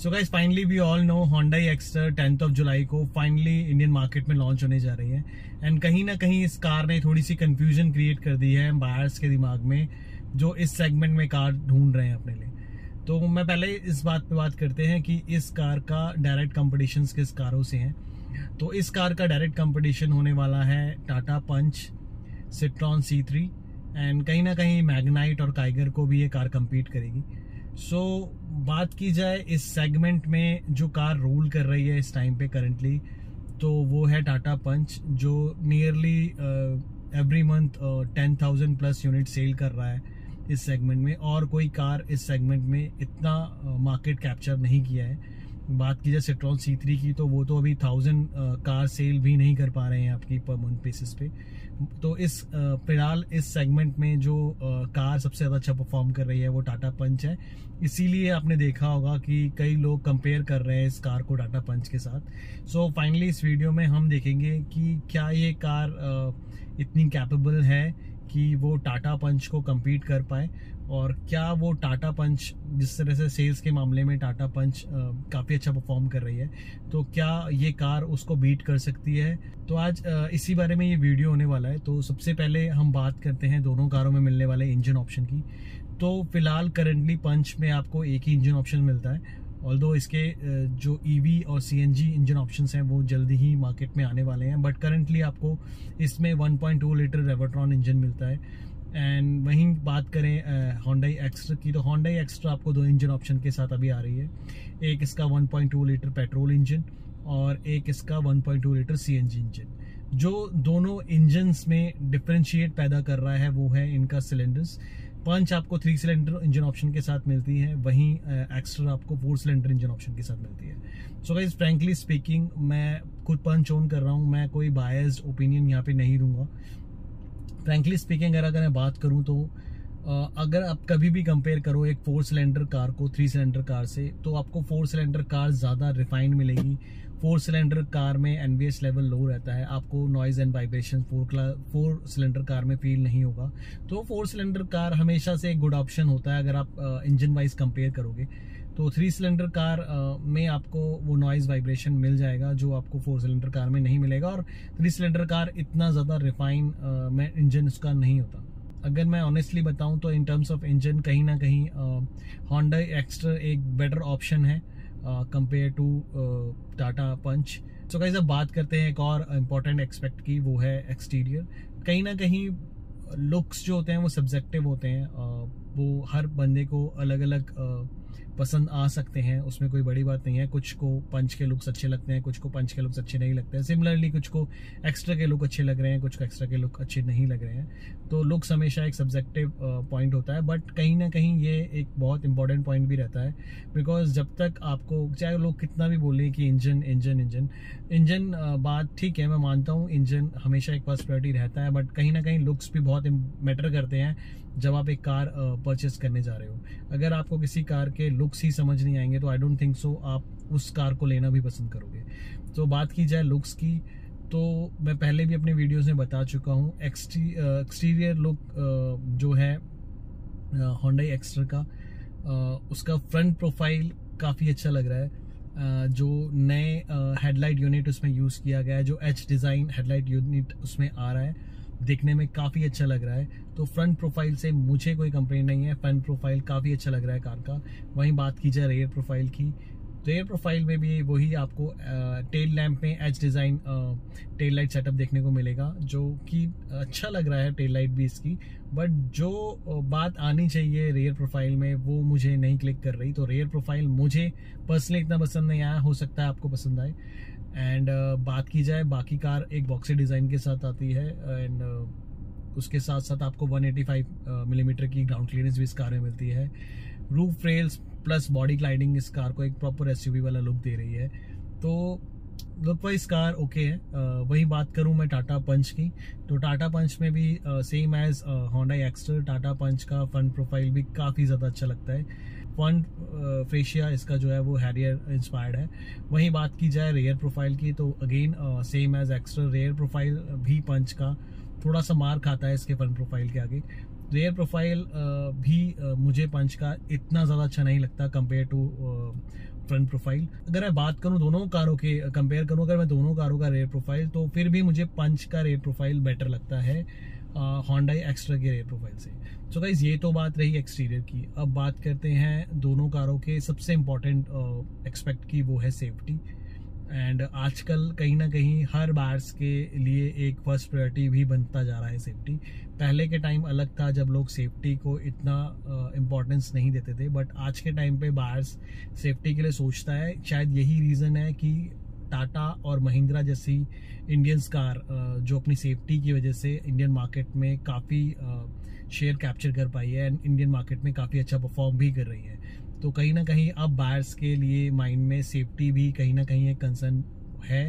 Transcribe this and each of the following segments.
So guys finally we all know Hyundai Exter 10th of July को finally Indian market में launch होने जा रही है। एंड कहीं ना कहीं इस कार ने थोड़ी सी कंफ्यूजन क्रिएट कर दी है बायर्स के दिमाग में जो इस सेगमेंट में कार ढूंढ रहे हैं अपने लिए। तो मैं पहले इस बात पे बात करते हैं कि इस कार का डायरेक्ट कंपटीशन किस कारों से है। तो इस कार का डायरेक्ट कंपटीशन होने वाला है टाटा पंच, सिट्रॉन C3 एंड कहीं ना कहीं मैग्नाइट और काइगर को भी ये कार compete करेगी। बात की जाए इस सेगमेंट में जो कार रूल कर रही है इस टाइम पे करंटली, तो वो है टाटा पंच जो nearly every month 10,000 plus unit sale कर रहा है इस सेगमेंट में। और कोई कार इस सेगमेंट में इतना मार्केट कैप्चर नहीं किया है। बात की जाए सिट्रॉन C3 की, तो वो तो अभी 1000 कार सेल भी नहीं कर पा रहे हैं आपकी पर मंथ बेसिस पे। तो इस फिलहाल इस सेगमेंट में जो कार सबसे ज़्यादा अच्छा परफॉर्म कर रही है वो टाटा पंच है। इसीलिए आपने देखा होगा कि कई लोग कंपेयर कर रहे हैं इस कार को टाटा पंच के साथ। फाइनली इस वीडियो में हम देखेंगे कि क्या ये कार इतनी कैपेबल है कि वो टाटा पंच को compete कर पाए, और क्या वो टाटा पंच जिस तरह से सेल्स के मामले में टाटा पंच काफ़ी अच्छा परफॉर्म कर रही है, तो क्या ये कार उसको बीट कर सकती है। तो आज इसी बारे में ये वीडियो होने वाला है। तो सबसे पहले हम बात करते हैं दोनों कारों में मिलने वाले इंजन ऑप्शन की। तो फिलहाल करंटली पंच में आपको एक ही इंजन ऑप्शन मिलता है, ऑल्दो इसके जो EV और CNG इंजन ऑप्शंस हैं वो जल्दी ही मार्केट में आने वाले हैं। बट करंटली आपको इसमें 1.2 लीटर रेवोट्रॉन इंजन मिलता है। एंड वहीं बात करें Hyundai Exter की, तो Hyundai Exter आपको दो इंजन ऑप्शन के साथ अभी आ रही है। एक इसका 1.2 लीटर पेट्रोल इंजन और एक इसका 1.2 लीटर CNG इंजन। जो दोनों इंजन्स में डिफरेंशिएट पैदा कर रहा है वो है इनका सिलेंडर्स। पंच आपको 3 सिलेंडर इंजन ऑप्शन के साथ मिलती है, वहीं एक्स्टर आपको 4 सिलेंडर इंजन ऑप्शन के साथ मिलती है। सो गाइस फ्रैंकली स्पीकिंग मैं खुद पंच ओन कर रहा हूँ, मैं कोई बायस्ड ओपिनियन यहाँ पे नहीं दूंगा। फ्रैंकली स्पीकिंग अगर मैं बात करूँ तो अगर आप कभी भी कंपेयर करो एक 4 सिलेंडर कार को 3 सिलेंडर कार से, तो आपको 4 सिलेंडर कार ज़्यादा रिफाइंड मिलेगी। 4 सिलेंडर कार में NVH लेवल लो रहता है, आपको noise and vibration 4 cylinder car में फील नहीं होगा। तो 4 सिलेंडर कार हमेशा से एक गुड ऑप्शन होता है अगर आप इंजन वाइज कंपेयर करोगे। तो 3 सिलेंडर कार में आपको वो नॉइज वाइब्रेशन मिल जाएगा जो आपको 4 सिलेंडर कार में नहीं मिलेगा, और 3 सिलेंडर कार इतना ज़्यादा रिफाइन में इंजन उसका नहीं होता। अगर मैं ऑनेस्टली बताऊं तो इन टर्म्स ऑफ इंजन कहीं ना कहीं Hyundai Exter एक बेटर ऑप्शन है compare to Tata punch. So guys अब बात करते हैं एक और इम्पॉर्टेंट एस्पेक्ट की, वो है एक्सटीरियर। कहीं ना कहीं लुक्स जो होते हैं वो सब्जेक्टिव होते हैं, वो हर बंदे को अलग अलग पसंद आ सकते हैं, उसमें कोई बड़ी बात नहीं है। कुछ को पंच के लुक्स अच्छे लगते हैं, कुछ को पंच के लुक्स अच्छे नहीं लगते हैं। सिमिलरली कुछ को एक्स्ट्रा के लुक अच्छे लग रहे हैं, कुछ को एक्स्ट्रा के लुक अच्छे नहीं लग रहे हैं। तो लुक्स हमेशा एक सब्जेक्टिव पॉइंट होता है, बट कहीं ना कहीं ये एक बहुत इंपॉर्टेंट पॉइंट भी रहता है। बिकॉज जब तक आपको चाहे लोग कितना भी बोले कि इंजन इंजन इंजन इंजन बात ठीक है, मैं मानता हूँ इंजन हमेशा एक फर्स्ट प्रायोरिटी रहता है, बट कहीं ना कहीं लुक्स भी बहुत मैटर करते हैं जब आप एक कार परचेस करने जा रहे हो। अगर आपको किसी कार के लुक्स ही समझ नहीं आएंगे तो आई डोंट थिंक सो आप उस कार को लेना भी पसंद करोगे। तो बात की जाए लुक्स की, तो मैं पहले भी अपने वीडियोस में बता चुका हूँ एक्सटीरियर लुक जो है Hyundai Exter का, उसका फ्रंट प्रोफाइल काफ़ी अच्छा लग रहा है। जो नए हेडलाइट यूनिट उसमें यूज़ किया गया है, जो H डिज़ाइन हेडलाइट यूनिट उसमें आ रहा है, देखने में काफ़ी अच्छा लग रहा है। तो फ्रंट प्रोफाइल से मुझे कोई कंप्लेंट नहीं है, फ्रंट प्रोफाइल काफ़ी अच्छा लग रहा है कार का। वहीं बात की जाए रेयर प्रोफाइल की, रेयर प्रोफाइल में भी वही आपको टेल लैंप में H design tail light setup देखने को मिलेगा, जो कि अच्छा लग रहा है टेल लाइट भी इसकी। बट जो बात आनी चाहिए रेयर प्रोफाइल में वो मुझे नहीं क्लिक कर रही। तो रेयर प्रोफाइल मुझे पर्सनली इतना पसंद नहीं आया, हो सकता है आपको पसंद आए। एंड बात की जाए बाकी कार एक बॉक्सी डिज़ाइन के साथ आती है, एंड उसके साथ साथ आपको 185 मिलीमीटर की ग्राउंड क्लियरेंस भी इस कार में मिलती है। Roof rails plus body cladding इस कार को एक प्रॉपर SUV वाला लुक दे रही है। तो लुक वाइज कार ओके है। वही बात करूं मैं टाटा पंच की, तो टाटा पंच में भी same as Hyundai Exter Tata punch का फ्रंट प्रोफाइल भी काफ़ी ज़्यादा अच्छा लगता है। फ्रंट फेशिया इसका जो है वो हैरियर इंस्पायर्ड है। वहीं बात की जाए रेयर प्रोफाइल की, तो again same as Exter rear profile भी पंच का थोड़ा सा मार खाता है इसके फ्रंट प्रोफाइल के आगे। रेयर प्रोफाइल भी मुझे पंच का इतना ज़्यादा अच्छा नहीं लगता कंपेयर टू फ्रंट प्रोफाइल। अगर मैं बात करूं दोनों कारों के, कंपेयर करूं अगर मैं दोनों कारों का रेयर प्रोफाइल, तो फिर भी मुझे पंच का रेयर प्रोफाइल बेटर लगता है Hyundai एक्स्ट्रा के रेयर प्रोफाइल से। सो गाइस, ये तो बात रही एक्सटीरियर की। अब बात करते हैं दोनों कारों के सबसे इम्पोर्टेंट एक्सपेक्ट की, वो है सेफ्टी। एंड आजकल कहीं ना कहीं हर बायर्स के लिए एक फर्स्ट प्रायोरिटी भी बनता जा रहा है सेफ्टी। पहले के टाइम अलग था जब लोग सेफ्टी को इतना इम्पोर्टेंस नहीं देते थे, बट आज के टाइम पे बायर्स सेफ्टी के लिए सोचता है। शायद यही रीज़न है कि टाटा और महिंद्रा जैसी इंडियंस कार जो अपनी सेफ्टी की वजह से इंडियन मार्केट में काफ़ी शेयर कैप्चर कर पाई है एंड इंडियन मार्केट में काफ़ी अच्छा परफॉर्म भी कर रही है। तो कहीं ना कहीं अब बायर्स के लिए माइंड में सेफ्टी भी कहीं ना कहीं एक कंसर्न है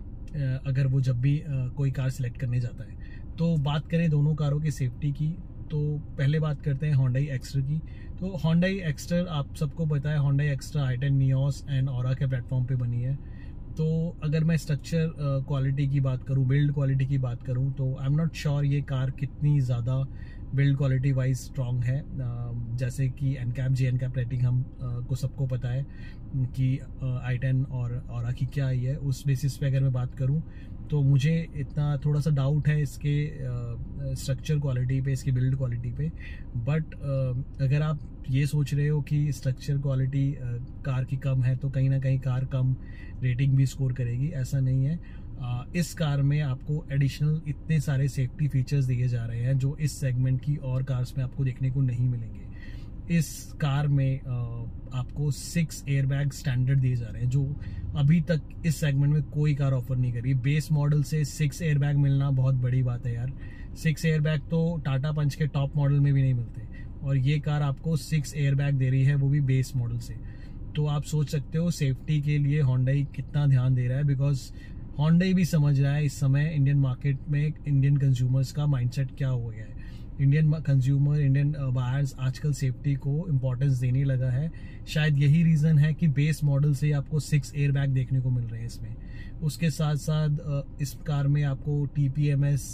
अगर वो जब भी कोई कार सिलेक्ट करने जाता है। तो बात करें दोनों कारों की सेफ्टी की, तो पहले बात करते हैं Hyundai एक्स्टर की। तो Hyundai एक्स्टर आप सबको पता है, Hyundai Exter i10 Nios and Aura के प्लेटफॉर्म पे बनी है। तो अगर मैं स्ट्रक्चर क्वालिटी की बात करूं, बिल्ड क्वालिटी की बात करूं, तो आई एम नॉट श्योर ये कार कितनी ज़्यादा बिल्ड क्वालिटी वाइज स्ट्रॉन्ग है। जैसे कि एनकैप JNCAP रेटिंग हम को सबको पता है कि i10 और ऑरा की क्या आई है। उस बेसिस पे अगर मैं बात करूं तो मुझे इतना थोड़ा सा डाउट है इसके स्ट्रक्चर क्वालिटी पे, इसकी बिल्ड क्वालिटी पे। बट अगर आप ये सोच रहे हो कि स्ट्रक्चर क्वालिटी कार की कम है तो कहीं ना कहीं कार कम रेटिंग भी स्कोर करेगी, ऐसा नहीं है। इस कार में आपको एडिशनल इतने सारे सेफ्टी फीचर्स दिए जा रहे हैं जो इस सेगमेंट की और कार्स में आपको देखने को नहीं मिलेंगे। इस कार में आपको 6 एयरबैग स्टैंडर्ड दिए जा रहे हैं जो अभी तक इस सेगमेंट में कोई कार ऑफर नहीं करी। बेस मॉडल से 6 एयरबैग मिलना बहुत बड़ी बात है यार। 6 एयरबैग तो टाटा पंच के टॉप मॉडल में भी नहीं मिलते, और ये कार आपको 6 एयरबैग दे रही है, वो भी बेस मॉडल से। तो आप सोच सकते हो सेफ्टी के लिए Hyundai कितना ध्यान दे रहा है, बिकॉज Hyundai भी समझ रहा है इस समय इंडियन मार्केट में इंडियन कंज्यूमर्स का माइंडसेट क्या हो गया है। इंडियन कंज्यूमर, इंडियन बायर्स आजकल सेफ्टी को इम्पोर्टेंस देने लगा है। शायद यही रीज़न है कि बेस मॉडल से आपको 6 एयरबैग देखने को मिल रहे हैं इसमें। उसके साथ साथ इस कार में आपको TPMS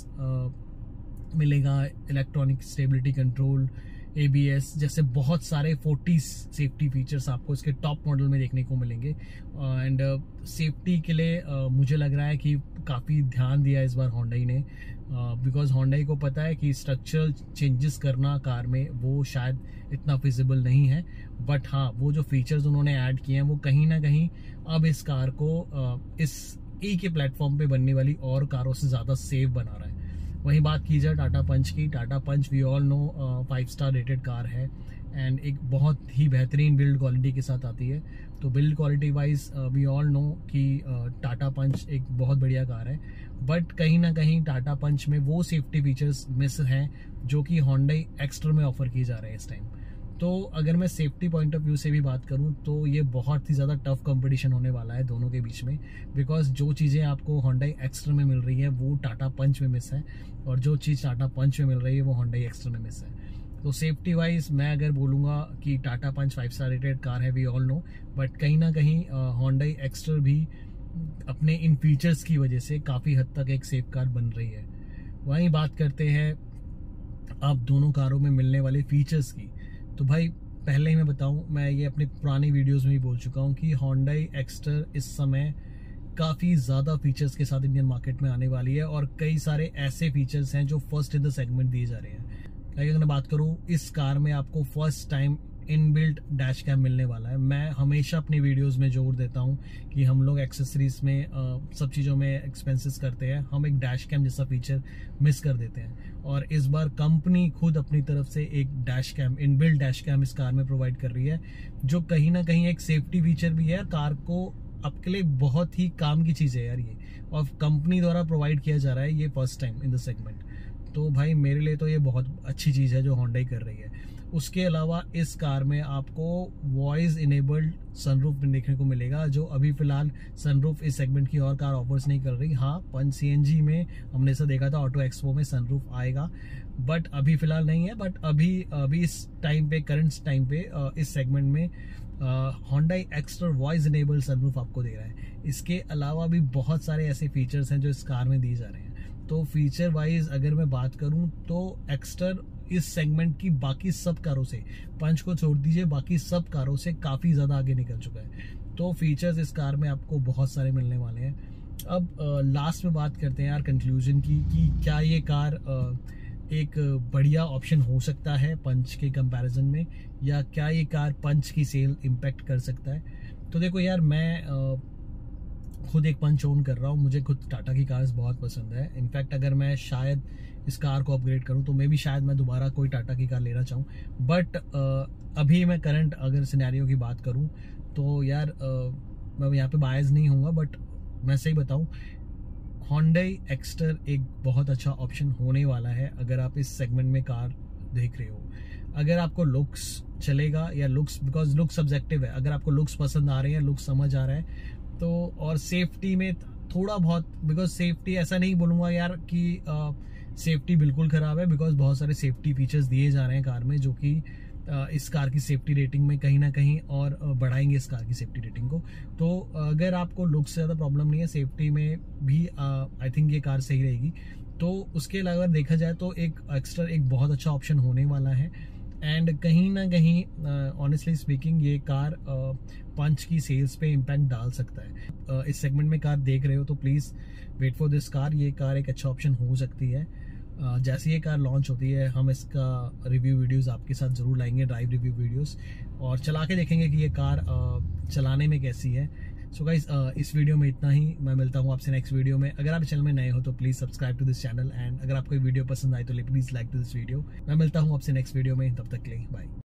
मिलेगा, इलेक्ट्रॉनिक स्टेबिलिटी कंट्रोल, ABS जैसे बहुत सारे 40 सेफ्टी फीचर्स आपको इसके टॉप मॉडल में देखने को मिलेंगे। एंड सेफ्टी के लिए मुझे लग रहा है कि काफ़ी ध्यान दिया इस बार Hyundai ने, बिकॉज Hyundai को पता है कि स्ट्रक्चरल चेंजेस करना कार में वो शायद इतना फिजिबल नहीं है। बट हाँ, वो जो फीचर्स उन्होंने ऐड किए हैं वो कहीं ना कहीं अब इस कार को इस के प्लेटफॉर्म पे बनने वाली और कारों से ज़्यादा सेफ बना रहा है। वहीं बात की जाए टाटा पंच की, Tata punch we all know 5 star rated car है एंड एक बहुत ही बेहतरीन बिल्ड क्वालिटी के साथ आती है। तो build quality wise we all know कि टाटा पंच एक बहुत बढ़िया कार है, बट कहीं ना कहीं टाटा पंच में वो सेफ्टी फीचर्स मिस हैं जो कि Hyundai एक्स्टर में ऑफर किए जा रहे हैं इस टाइम। तो अगर मैं सेफ्टी पॉइंट ऑफ व्यू से भी बात करूं तो ये बहुत ही ज़्यादा टफ कंपटीशन होने वाला है दोनों के बीच में, बिकॉज जो चीज़ें आपको Hyundai एक्स्टर में मिल रही है वो टाटा पंच में मिस है, और जो चीज़ टाटा पंच में मिल रही है वो Hyundai एक्स्टर में मिस है। तो सेफ्टी वाइज मैं अगर बोलूँगा कि Tata punch 5 star rated car है, वी ऑल नो, बट कहीं ना कहीं Hyundai एक्स्टर भी अपने इन फीचर्स की वजह से काफ़ी हद तक एक सेफ कार बन रही है। वहीं बात करते हैं अब दोनों कारों में मिलने वाले फीचर्स की। तो भाई पहले ही मैं बताऊं, मैं ये अपने पुरानी वीडियोस में भी बोल चुका हूं कि Hyundai एक्स्टर इस समय काफ़ी ज़्यादा फीचर्स के साथ इंडियन मार्केट में आने वाली है, और कई सारे ऐसे फीचर्स हैं जो फर्स्ट इन द सेगमेंट दिए जा रहे हैं। अगर मैं बात करूं, इस कार में आपको first time inbuilt dash cam मिलने वाला है। मैं हमेशा अपनी वीडियोस में जोर देता हूं कि हम लोग एक्सेसरीज में सब चीज़ों में एक्सपेंसेस करते हैं, हम एक डैश कैम जैसा फीचर मिस कर देते हैं, और इस बार कंपनी खुद अपनी तरफ से एक dash cam, inbuilt dash cam इस कार में प्रोवाइड कर रही है, जो कहीं ना कहीं एक सेफ्टी फीचर भी है। कार को आपके लिए बहुत ही काम की चीज़ है यार ये, और कंपनी द्वारा प्रोवाइड किया जा रहा है ये first time in the segment. तो भाई मेरे लिए तो ये बहुत अच्छी चीज़ है जो Hyundai कर रही है। उसके अलावा इस कार में आपको वॉइस इनेबल्ड सनरूफ देखने को मिलेगा, जो अभी फिलहाल सनरूफ इस सेगमेंट की और कार ऑफर्स नहीं कर रही। हाँ, पंच CNG में हमने ऐसा देखा था, ऑटो एक्सपो में सनरूफ आएगा, बट अभी फिलहाल नहीं है। बट अभी इस टाइम पे, करंट टाइम पे इस सेगमेंट में Hyundai Exter voice enabled sunroof आपको दे रहा है। इसके अलावा भी बहुत सारे ऐसे फीचर्स हैं जो इस कार में दिए जा रहे हैं। तो फीचर वाइज अगर मैं बात करूं तो एक्स्टर इस सेगमेंट की बाकी सब कारों से, पंच को छोड़ दीजिए, बाकी सब कारों से काफ़ी ज़्यादा आगे निकल चुका है। तो फीचर्स इस कार में आपको बहुत सारे मिलने वाले हैं। अब लास्ट में बात करते हैं यार कंक्लूजन की, कि क्या ये कार एक बढ़िया ऑप्शन हो सकता है पंच के कंपैरिजन में, या क्या ये कार पंच की सेल इम्पैक्ट कर सकता है। तो देखो यार, मैं खुद एक पंच ओन कर रहा हूँ, मुझे खुद टाटा की कार्स बहुत पसंद है। इनफैक्ट अगर मैं शायद इस कार को अपग्रेड करूँ तो शायद मैं दोबारा कोई टाटा की कार लेना चाहूँ। बट अभी मैं करंट अगर सिनेरियो की बात करूँ तो यार मैं यहाँ पे बायस नहीं हूँगा, बट मैं सही बताऊँ, Hyundai एक्स्टर एक बहुत अच्छा ऑप्शन होने वाला है अगर आप इस सेगमेंट में कार देख रहे हो। अगर आपको लुक्स चलेगा, या लुक्स, बिकॉज लुक्स सब्जेक्टिव है, अगर आपको लुक्स पसंद आ रहे हैं, लुक्स समझ आ रहा है तो, और सेफ्टी में थोड़ा बहुत, बिकॉज सेफ्टी ऐसा नहीं बोलूँगा यार कि सेफ्टी बिल्कुल ख़राब है, बिकॉज बहुत सारे सेफ्टी फीचर्स दिए जा रहे हैं कार में जो कि इस कार की सेफ्टी रेटिंग में कहीं ना कहीं और बढ़ाएंगे इस कार की सेफ्टी रेटिंग को। तो अगर आपको लुक से ज़्यादा प्रॉब्लम नहीं है, सेफ्टी में भी आई थिंक ये कार सही रहेगी। तो उसके अलावा देखा जाए तो एक एक्स्ट्रा एक बहुत अच्छा ऑप्शन होने वाला है। एंड कहीं ना कहीं ऑनेस्टली स्पीकिंग ये कार पंच की सेल्स पे इम्पैक्ट डाल सकता है। इस सेगमेंट में कार देख रहे हो तो please wait for this car. ये कार एक अच्छा ऑप्शन हो सकती है। जैसे ये कार लॉन्च होती है हम इसका रिव्यू वीडियोस आपके साथ ज़रूर लाएंगे, ड्राइव रिव्यू वीडियोस, और चला के देखेंगे कि ये कार चलाने में कैसी है। सो गाइस, इस वीडियो में इतना ही। मैं मिलता हूँ आपसे नेक्स्ट वीडियो में। अगर आप चैनल में नए हो तो please subscribe to this channel, and अगर आपको वीडियो पसंद आए तो please like to this video. मैं मिलता हूँ आपसे नेक्स्ट वीडियो में, तब तक के लिए बाय।